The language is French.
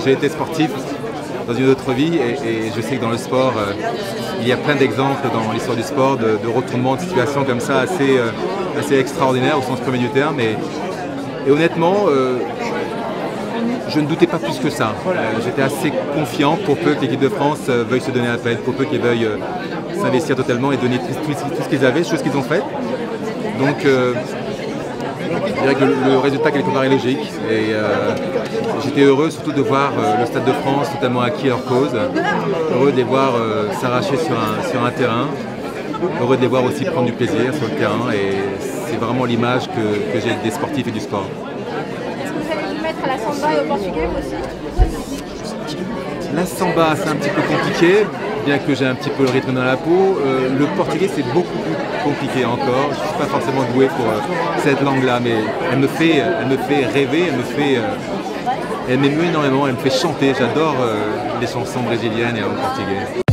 j'ai été sportif dans une autre vie et je sais que dans le sport, il y a plein d'exemples dans l'histoire du sport de retournements de situations comme ça assez extraordinaires au sens premier du terme. Et honnêtement, je ne doutais pas plus que ça. J'étais assez confiant pour peu que l'équipe de France veuille se donner la peine, pour peu qu'ils veuillent s'investir totalement et donner tout ce qu'ils avaient, chose qu'ils ont faite. Donc je dirais que le résultat quelque part est logique et j'étais heureux surtout de voir le Stade de France totalement acquis à leur cause, heureux de les voir s'arracher sur un terrain, heureux de les voir aussi prendre du plaisir sur le terrain et c'est vraiment l'image que j'ai des sportifs et du sport. Est-ce que vous allez vous mettre à la samba et au portugais vous aussi? La samba c'est un petit peu compliqué, bien que j'ai un petit peu le rythme dans la peau. Le portugais c'est beaucoup plus compliqué encore. Je ne suis pas forcément doué pour cette langue-là, mais elle me fait rêver, elle m'émeut énormément, elle me fait chanter. J'adore les chansons brésiliennes et en portugais.